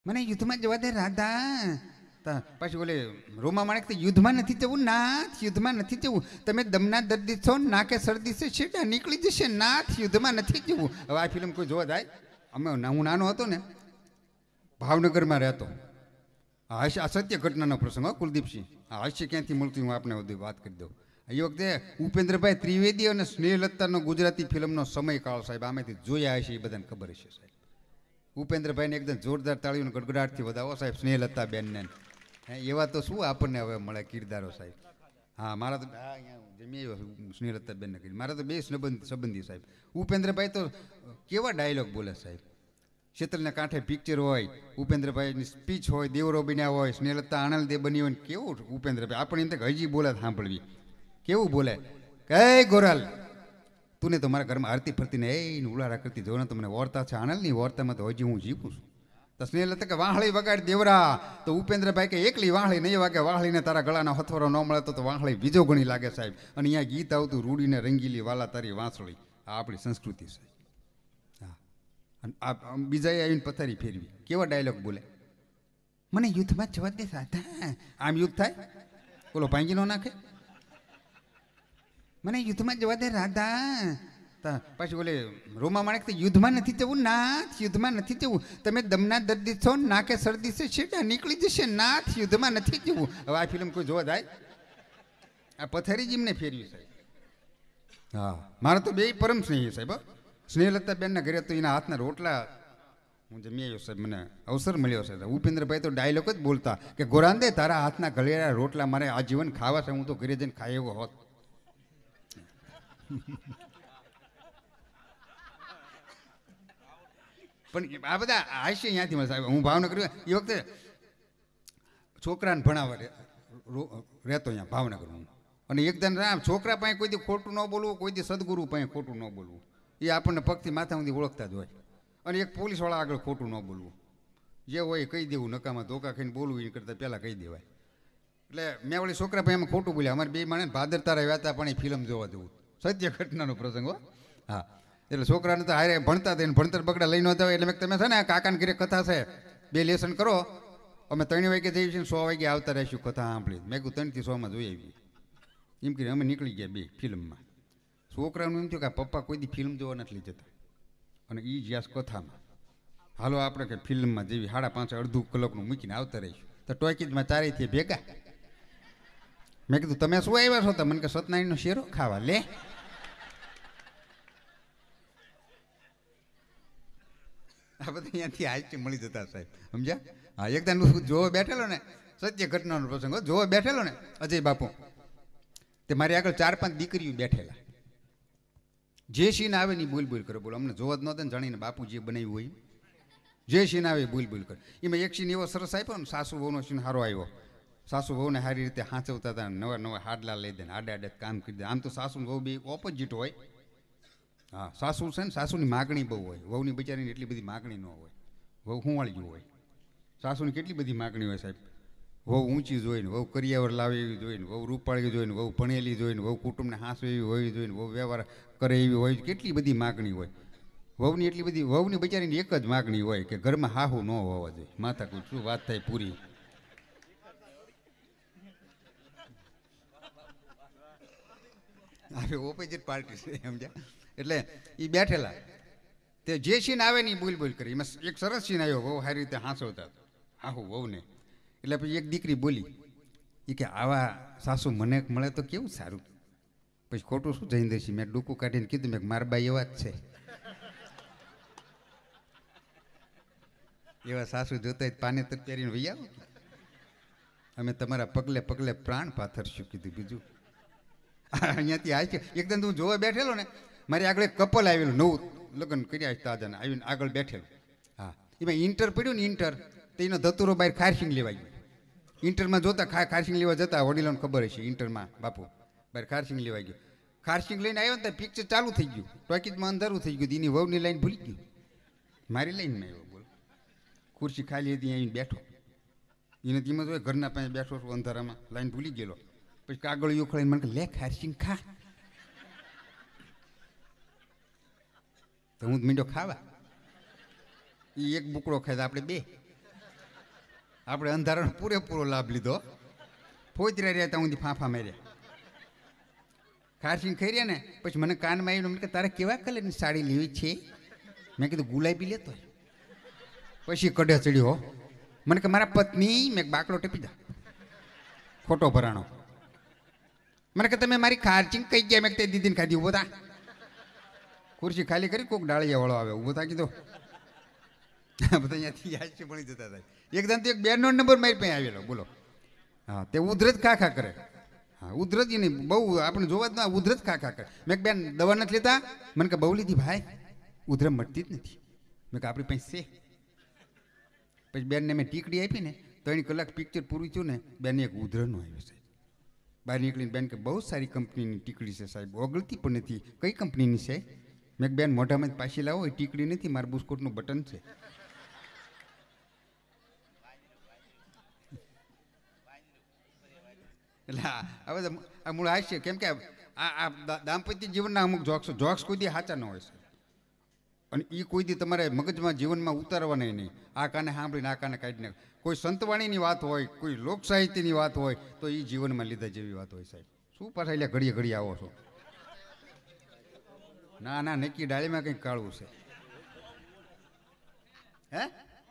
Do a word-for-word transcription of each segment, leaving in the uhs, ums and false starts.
મને યુદ્ધમાં જવા દે રાધા. પછી બોલે રોમા માણેક યુદ્ધમાં નથી જવું નાથ, યુદ્ધમાં નથી જવું. તમે દમના દર્દી છો, નાકે શરદી છે, શેડા નીકળી જશે નાથ, યુદ્ધમાં નથી જવું. હવે આ ફિલ્મ કોઈ જોવા જાય? અમે હું નાનો હતો ને ભાવનગરમાં રહેતો. હાસ્ય આ સત્ય ઘટનાનો પ્રસંગ હો કુલદીપસિંહ. આ હાસ્ય ક્યાંથી મળતી હું આપને બધી વાત કરી દઉં. એ વખતે ઉપેન્દ્રભાઈ ત્રિવેદી અને સ્નેહલતાનો ગુજરાતી ફિલ્મનો સમયકાળ સાહેબ આમાંથી જોયા હશે એ બધાને ખબર હશે સાહેબ. ઉપેન્દ્રભાઈને એકદમ જોરદાર તાળીઓને ગડગડાટથી વધાવો સાહેબ સ્નેહલતા બેનને. એવા તો શું આપણને હવે મળે કિરદારો સાહેબ. હા મારા તો જમી આવ્યો સ્નેહલતા બેનને કરી. મારા તો બે સંબંધ સંબંધી સાહેબ. ઉપેન્દ્રભાઈ તો કેવા ડાયલોગ બોલે સાહેબ. શેતલને કાંઠે પિક્ચર હોય, ઉપેન્દ્રભાઈની સ્પીચ હોય, દેવરો બન્યા હોય, સ્નેહલતા આણંદે બની હોય, કેવું ઉપેન્દ્રભાઈ આપણે એમ કે હજી બોલે સાંભળવી. કેવું બોલે કે ગોરાલ તું ને તો મારા ઘરમાં હરતી ફરતી ને એ ઉલારા કરતી જો ને તો મને વોરતા છે આણંદની વોરતામાં તો હજી હું જીવું છું. તો સ્નેહલતા કે વાહળી વગાડ દેવરા. તો ઉપેન્દ્રભાઈ કે એકલી વાહળી નહીં વાગે, વાહળીને તારા ગળાનો હથવારો ન મળે તો વાહળી બીજો ગણી લાગે સાહેબ. અને અહીંયા ગીત આવતું રૂડીને રંગીલી વાલા તારી વાંસળી. આ આપણી સંસ્કૃતિ છે. હા બીજા આવીને પથારી ફેરવી કેવા ડાયલોગ બોલે. મને યુદ્ધમાં જવા દે સાધા. આમ યુદ્ધ થાય બોલો ભાંગી ન નાખે. મને યુદ્ધમાં જવા દે રાધા. પછી બોલે રોમા માણેક યુદ્ધમાં નથી જવું નાથ, યુદ્ધમાં નથી જવું. તમે દમના દર્દી છો, નાકે શરદી છે, શેડા નીકળી જશે નાથ, યુદ્ધમાં નથી જવું. હવે આ ફિલ્મ કોઈ જોવા જાય? આ પથારી જ એમને ફેરવી સાહેબ. હા મારા તો બે પરમ સ્નેહી સાહેબ. સ્નેહલતા બેનના ઘરે તો એના હાથના રોટલા હું જમી આવ્યો સાહેબ. મને અવસર મળ્યો છે. ઉપેન્દ્રભાઈ તો ડાયલોગ જ બોલતા કે ગોરાંદે તારા હાથના ગળેરા રોટલા મારે આજીવન ખાવા છે, હું તો ઘરે જઈને ખાઈ એવો હોત. પણ આ બધા હાસ્ય અહીંયાથી મળે સાહેબ. હું ભાવનગર એ વખતે છોકરાને ભણાવવા રહેતો અહીંયા ભાવનગર હું. અને એકદમ છોકરા પાસે કોઈ દી ખોટું ન બોલવું, કોઈ દી સદગુરુ પાસે ખોટું ન બોલવું. એ આપણને પગથી માથા સુધી ઓળખતા જ હોય. અને એક પોલીસવાળા આગળ ખોટું ન બોલવું. જે હોય કહી દેવું, નકામાં ધોકા ખાઈને બોલવું એ કરતાં પહેલાં કહી દેવાય. એટલે મેં વળી છોકરા પાસે એમાં ખોટું બોલ્યા. અમારે બે માણે ભાદર તારા વ્યાતા પણ એ ફિલ્મ જોવા જવું. સત્ય ઘટનાનો પ્રસંગ હો. હા એટલે છોકરાને તો હારે ભણતા થઈને ભણતર બગડા લઈ ન જવાય. એટલે મેં તમે છે ને કાકાને ઘરે કથા છે, બે લેસન કરો, અમે ત્રણ વાગે જઈએ છીએ, સો વાગે આવતા રહીશું કથા સાંભળી. મેં કહ્યું ત્રણથી સોમાં જોઈ આવી એમ કરીને અમે નીકળી ગયા બે ફિલ્મમાં. છોકરાનું એમ થયું કે પપ્પા કોઈ દી ફિલ્મ જોવા નથી લઈ જતા અને એ જ્યાસ કથામાં. હાલો આપણે કે ફિલ્મમાં જેવી સાડા પાંચ અડધું કલાકનું મૂકીને આવતા રહીશું. તો ટોકીજમાં ચારેયથી ભેગા. મેં કીધું તમે શું આવ્યા છો? તો મને કે સત્યનારાયણનો શેરો ખાવા. લે આ બધા અહીંયાથી હાઈથી મળી જતા સાહેબ સમજ્યા. હા એકદમ જોવા બેઠેલો ને સત્ય ઘટનાનો પ્રસંગ જોવા બેઠેલો ને અજય બાપુ તે મારી આગળ ચાર પાંચ દીકરીઓ બેઠેલા. જે સીન આવે ને બોલ બોલ કરે. બોલો અમને જોવા જ નહોતા ને જાણીને બાપુ જે બનાવ્યું હોય જે સીન આવે બોલ બોલ કરે. એમાં એક સીન એવો સરસ આપ્યો ને સાસુ વહુનો સીન સારો આવ્યો. સાસુ વહુને સારી રીતે હાંચવતા હતા, નવા નવા હાડલા લઈ દે ને આડે આડે કામ કરી દે. આમ તો સાસુ વહુ બે ઓપોઝિટ હોય. હા સાસુ છે ને સાસુની માગણી બહુ હોય, વહુની બિચારીની એટલી બધી માગણી ન હોય. વહુ હુંવાળી હોય. સાસુની કેટલી બધી માગણી હોય સાહેબ. વહુ ઊંચી જોઈને, વહુ કરિયાવર લાવે એવી જોઈને, વહુ રૂપાળી જોઈને, વહુ ભણેલી જોઈને, વહુ કુટુંબને હાંસવે એવી હોવી જોઈને, વહુ વ્યવહાર કરે એવી હોય. કેટલી બધી માગણી હોય વહુની. એટલી બધી વહુની બિચારીની એક જ માગણી હોય કે ઘરમાં હાહુ ન હોવા જોઈએ. માથા કોઈ શું વાત થાય પૂરી. હવે ઓપોઝિટ પાર્ટી છે સમજ્યા. એટલે એ બેઠેલા તે જે સીન આવે ને એ બોલ બોલ કરી. એમાં એક સરસ સીન આવ્યો, બહુ સારી રીતે હાંસવતા હાહુ વહુને. એટલે પછી એક દીકરી બોલી એ કે આવા સાસુ મને મળે તો કેવું સારું. પછી ખોટું શું જઈને મેં ડૂકું કાઢીને કીધું મેં મારા બાઈ એવા જ છે. એવા સાસુ જોતા પાને તો પહેરીને વહી આવો. અમે તમારા પગલે પગલે પ્રાણ પાથરશું કીધું. બીજું અહીંયાથી આ છે એકદમ તું જોવા બેઠેલો ને મારી આગળ એક કપલ આવેલું નવું લગ્ન કર્યા તાજાને આવીને આગળ બેઠેલું. હા એમાં ઇન્ટર પડ્યું ને ઇન્ટર તો એનો ધતુરો બહાર ખારસિંગ લેવા ગયો. ઇન્ટરમાં જોતા ખા ખારસિંગ લેવા જતા વડીલોને ખબર હશે ઇન્ટરમાં બાપુ બહાર ખારસિંગ લેવા ગયો. ખારસિંગ લઈને આવ્યો ને તો પિક્ચર ચાલુ થઈ ગયું. ટોકીજમાં અંધારું થઈ ગયું. એની વહુની લાઈન ભૂલી ગયું. મારી લાઈનમાં આવ્યો બોલ. ખુરશી ખાલી હતી આવીને બેઠો. એને ધીમે જોયે ઘરના પાસે બેઠો છું અંધારામાં લાઈન ભૂલી ગયેલો. પછી કાગળ ઉખળીને મને લે ખારસિંગ ખા. તો હું મીંડો ખાવા. એ એક બુકડો ખાય આપણે બે આપણે અંધારાનો પૂરેપૂરો લાભ લીધો. ફોતરા રહ્યા ત્યાં સુધી ફાંફા માર્યા. ખારસીને ખાઈ રહ્યા ને પછી મને કાનમાં આવીને મને કે તારે કેવા કલરની સાડી લેવી છે? મેં કીધું ગુલાબી લેતો. પછી કડે ચડ્યો. મને કે મારા પત્ની. મેં બાકડો ટેપી દા. ખોટો ભરાણો. મને કે તમે મારી ખારચીંગ કઈ ગયા? મેં તે દીદીને ખાધી. ઉભો થા. ખુરશી ખાલી કરી કોઈક ડાળિયા વાળો આવે. ઉભો થા કીધો. બધા અહીંયાથી યાદ છે ભણી જતા હતા. એકદમ તો એક બેનનો નંબર મારી પાસે આવેલો. બોલો. હા તે ઉધરત ખા ખા કરે. હા ઉધરત નહીં બહુ આપણે જોવા જ ના ઉધરત ખા ખા કરે. મેં બેન દવા નથી લેતા? મને કે બહુ લીધી ભાઈ, ઉધરમ મટતી જ નથી. મેં કે આપણી પાસે છે. પછી બેનને મેં ટીકડી આપી ને ત્રણ કલાક પિક્ચર પૂરું થયું ને બેન એક ઉધરનો આવ્યો સાહેબ. બહાર નીકળીને બેન કે બહુ સારી કંપનીની ટીકડી છે સાહેબ, ઓગળતી પણ નથી. કઈ કંપનીની છે? મેં બેન મોઢામાં જ પાછી લાવો, એ ટીકડી નથી, મારા બુસ્કોટનું બટન છે. એટલે આ બધા આ મૂળ હાસ્ય. કેમ કે આ આ દાંપત્ય જીવનના અમુક જોક્સ જોક્સ કોઈ દી સાચા ન હોય છે. અને એ કોઈ દી તમારે મગજમાં જીવનમાં ઉતારવાના નહીં. આ કાને સાંભળીને આ કાને કાઢી નાખ. કોઈ સંતવાણીની વાત હોય, કોઈ લોક સાહિત્યની વાત હોય તો એ જીવનમાં લીધા જેવી વાત હોય સાહેબ. શું પાછા એટલે ઘડીએ ઘડીએ આવો છો? ના ના નક્કી ડાળીમાં કંઈક કાળવું છે. હે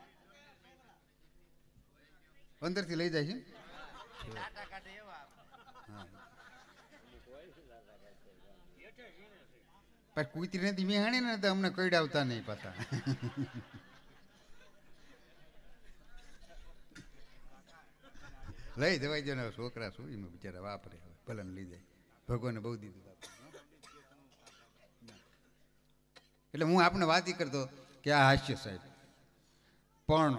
અંદરથી લઈ જાય છે. પણ કુતરી નથી મેં હાણી ને તો અમને કઈડાવતા નહીં પાછા. લઈ જવાય છે ને છોકરા શું એમાં બિચારા વાપરે. ભલે લઈ જાય. ભગવાને બહુ દીધું. એટલે હું આપણે વાત ઈ કરતો કે આ હાસ્ય સાહેબ પણ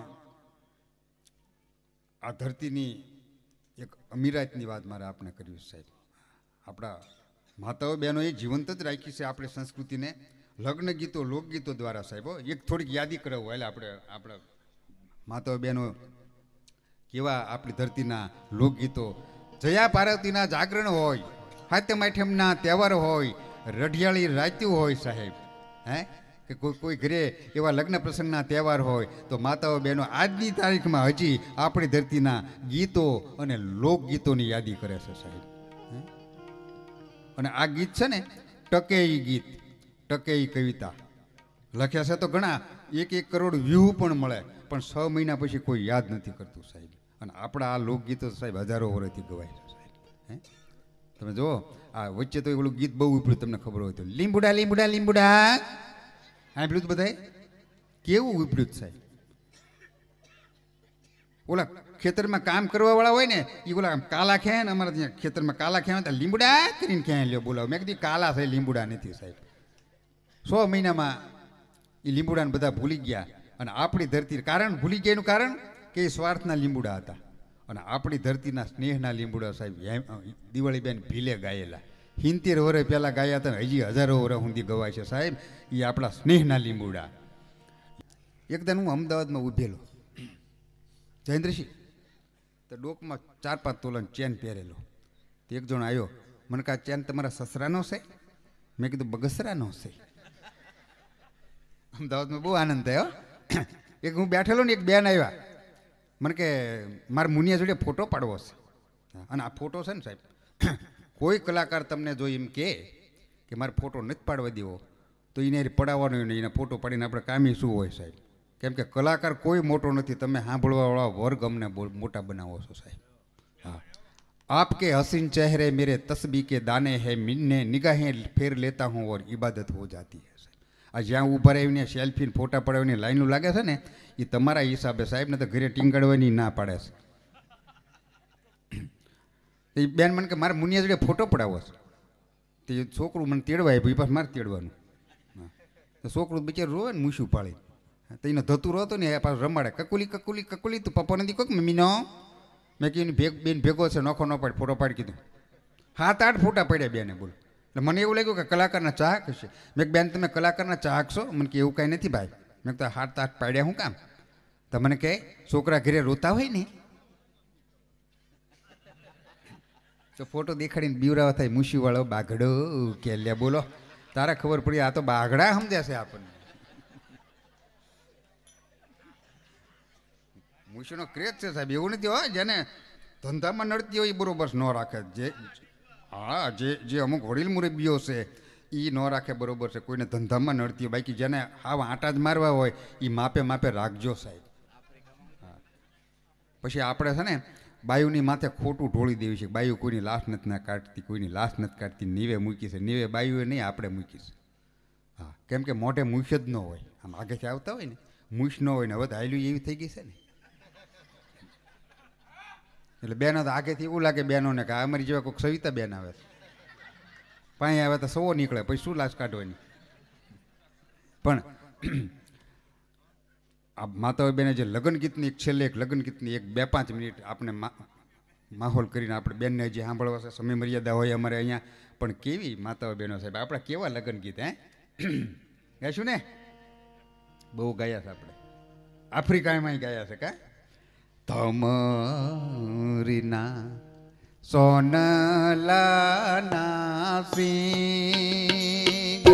આ ધરતીની એક અમીરાતની વાત મારે આપણે કરવી સાહેબ. આપણા માતાઓ બહેનો એ જીવંત જ રાખી છે આપણી સંસ્કૃતિને લગ્ન ગીતો લોકગીતો દ્વારા સાહેબ. એક થોડીક યાદી કરાવવું એટલે આપણે આપણા માતાઓ બહેનો કેવા આપણી ધરતીના લોકગીતો. જયા પાર્વતીના જાગરણ હોય, હાથમ આઠમના તહેવાર હોય, રઢિયાળી રાત્યું હોય સાહેબ. હે કે કોઈ કોઈ ઘરે એવા લગ્ન પ્રસંગના તહેવાર હોય તો માતાઓ બહેનો આજની તારીખમાં હજી આપણી ધરતીના ગીતો અને લોકગીતોની યાદી કરે છે સાહેબ. અને આ ગીત છે ને ટકેઈ ગીત, ટકેઈ કવિતા લખ્યા છે તો ઘણા એક એક કરોડ વ્યૂ પણ મળે, પણ છ મહિના પછી કોઈ યાદ નથી કરતું સાહેબ. અને આપણા આ લોકગીતો સાહેબ હજારો વર્ષથી ગવાય છે સાહેબ. હે તમે જુઓ આ વચ્ચે તો એવું ગીત બહુ ઉપડ્યું, તમને ખબર હોય તો લીંબુડા લીંબુડા લીંબુડા સાંભળ્યું તો બધાએ? કેવું ઉપડ્યું સાહેબ. ઓલા ખેતરમાં કામ કરવા વાળા હોય ને એ ઓલા કાલા ખેયા ને અમારા ત્યાં ખેતરમાં કાલા ખેયા લીંબુડા કરીને ક્યાં લ્યો બોલાવો. મેં કીધું કાલા છે લીંબુડા નથી સાહેબ. સો મહિનામાં એ લીંબુડાને બધા ભૂલી ગયા. અને આપણી ધરતી કારણ ભૂલી ગયા એનું કારણ કે એ સ્વાર્થના લીંબુડા હતા. અને આપણી ધરતીના સ્નેહના લીંબુડા સાહેબ દિવાળી બેન ભીલે ગાયેલા હિંતેર વર્ષ પહેલાં ગાયા હતા ને હજી હજારો વર્ષ સુધી ગવાય છે સાહેબ. એ આપણા સ્નેહના લીંબુડા. એકદમ હું અમદાવાદમાં ઉભેલો જયેન્દ્રસિંહ તો ડોકમાં ચાર પાંચ તોલાનો ચેન પહેરેલો. તો એક જણ આવ્યો, મને કહે ચેન તમારા સસરાનો છે? મેં કીધું બગસરાનો છે. અમદાવાદમાં બહુ આનંદ થયો. એક હું બેઠેલો ને એક બેન આવ્યા, મને કે મારા મુનિયા જોડે ફોટો પાડવો છે. અને આ ફોટો છે ને સાહેબ કોઈ કલાકાર તમને જો એમ કહે કે મારે ફોટો નથી પાડવા દેવો તો એને પડાવવાનો નહીં, એને ફોટો પાડીને આપણે કામી શું હોય સાહેબ. કેમ કે કલાકાર કોઈ મોટો નથી, તમે સાંભળવાવાળા વર્ગ અમને મોટા બનાવો છો સાહેબ. હા આપકે હસીન ચહેરે મેરે તસ્બી કે દાને હૈ મિન્ને નિગાહેં ફેર લેતા હું ઓર ઇબાદત હો જાતી હૈ સાહેબ. આ જ્યાં ઊભા રહીને સેલ્ફીને ફોટા પડાવીને લાઈનો લાગે છે ને એ તમારા હિસાબે સાહેબ ને તો ઘરે ટીંગાડવાની ના પાડે છે. એ બેન મને કે મારે મુનિયા જોડે ફોટો પડાવો છે. તે છોકરું મને તેડવા આપ્યું, એ પાછું મારે તેડવાનું. હા તો છોકરું બિચારું રોવે ને મૂછું પાળી તો એને ધતું રહો ને એ પાછું રમાડે કકુલી કકુલી કકુલી તું પપ્પા નથી કહું મમ્મીનો. મેં કીધું ભેગ બેન ભેગો છે નોખો ન પાડ ફોટો પાડી કીધું. સાત આઠ ફોટા પડ્યા બેને બોલ. એટલે મને એવું લાગ્યું કે કલાકારના ચાહક હશે. મેં બેન તમે કલાકારના ચાહક છો? મને કે એવું કાંઈ નથી ભાઈ. મેં તો હાથ આઠ પાડ્યા હું કામ? તો મને કહે છોકરા ઘરે રોતા હોય ને તો ફોટો દેખાડીને બીવરાવા થાય મૂછી વાળો બાઘડો કે લે બોલો તારે ખબર પડી આ તો બાઘડા સમજ્યા છે આપણને. મૂછનો ક્રેઝ છે સાહેબ, એવું નથી હોય. જેને ધંધામાં નડતી હોય એ બરોબર ન રાખે. જે હા જે જે અમુક વડીલ મુરબ્બીઓ છે એ ન રાખે બરોબર છે. કોઈને ધંધામાં નડતી હોય, બાકી જેને આવા આંટા જ મારવા હોય એ માપે માપે રાખજો સાહેબ. હા પછી આપણે છે ને બાયુની માથે ખોટું ઢોળી દેવી છે. બાયુ કોઈની લાશ નથી ના કાઢતી, કોઈની લાશ નથી કાઢતી, નીવે મૂકી છે. નીવે બાયુએ નહીં, આપણે મૂકી છે. હા કેમ કે મોઢે મૂછ જ ન હોય, આમ આગેથી આવતા હોય ને મૂછ ન હોય ને. હવે તો હાલ્યું એવી થઈ ગઈ છે ને, એટલે બેનો તો આગેથી એવું લાગે બહેનોને કે અમારી જેવા કોઈક સવિતા બેન આવે છે, પાણી આવે તો સવો નીકળે, પછી શું લાશ કાઢવાની. પણ આ માતાઓ બેને જે લગ્ન ગીતની એક છેલ્લે એક લગ્ન ગીતની એક બે પાંચ મિનિટ આપણે માહોલ કરીને આપણે બેનને હજી સાંભળવા છે. સમય મર્યાદા હોય અમારે અહીંયા, પણ કેવી માતાઓ બહેનો સાહેબ આપણા કેવા લગ્ન ગીત હે ગાઈશું ને, બહુ ગાયા છે આપણે. આફ્રિકામાં ગાયા છે કા તમરીના સોનલાના સિંગ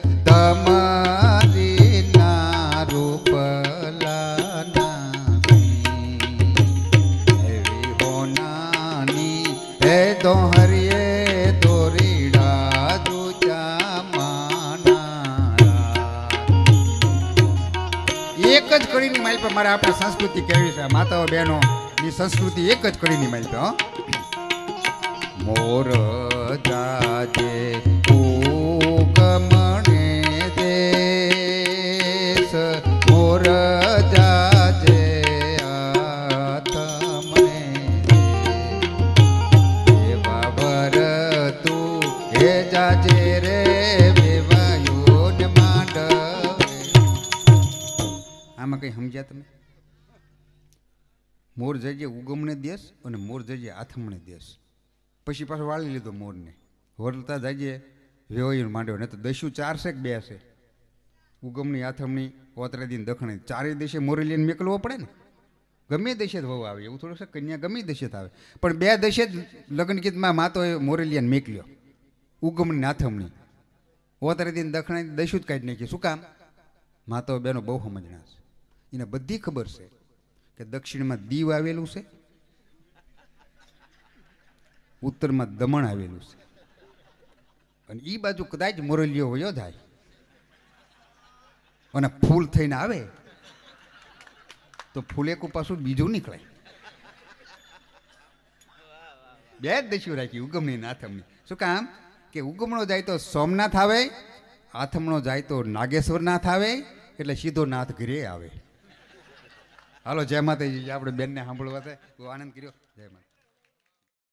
તમરીના રૂપલાના સિંગ એવી હોનાની હે દોહરીએ દોરીડા દુચા માના. એક જ કડીની માઇલ પર મારે આપણે સંસ્કૃતિ કેવી છે માતાઓ બહેનો ની સંસ્કૃતિ એક જ કડીની માઇલ પર. મોર જાજે ઉગમણે દેશ મોર જાજે આતમણે એવા વર તું હે જાજે રે વેવાયો ને માંડવે. આમાં કઈ સમજ્યા તમે? મોર જજે ઉગમણે દેશ અને મોર જજે આથમણે દેશ. પછી પાછો વાળી લીધો મોરને, વરલતા જઈએ વેવાયું માંડ્યો. ને તો દસ્યુ ચાર છે કે બે છે? ઉગમણી આથમણી ઓતરેદી દખણી ચારેય દેશે મોરેલીને મેકલવો પડે ને. ગમે દેશે જ વહુ આવે એવું થોડું છે, કન્યા ગમે દેશે જ આવે. પણ બે દેશે જ લગ્ન ગીતમાં માતોએ મોરેલિયાને મેકલ્યો, ઉગમણી આથમણી ઓતરેદી દખણી દસ્યુ જ કાઢી નાખી. શું કામ? માતાઓ બેનો બહુ સમજણા છે, એને બધી ખબર છે કે દક્ષિણમાં દીવ આવેલું છે, ઉત્તરમાં દમણ આવેલું છે, અને એ બાજુ કદાચ મોરલીઓ વયો જાય અને ફૂલ થઈને આવે તો ફૂલેકું પાછું બીજું નીકળે. બે જ દસ્યુ રાખી, ઉગમણી ને આથમણી. શું કામ? કે ઉગમણો જાય તો સોમનાથ આવે, આથમણો જાય તો નાગેશ્વર નાથ આવે, એટલે સીધો નાથ ઘરે આવે. હાલો જય માતાજી. આપણે બેનને સાંભળવા છે, બહુ આનંદ કર્યો. જય માતા.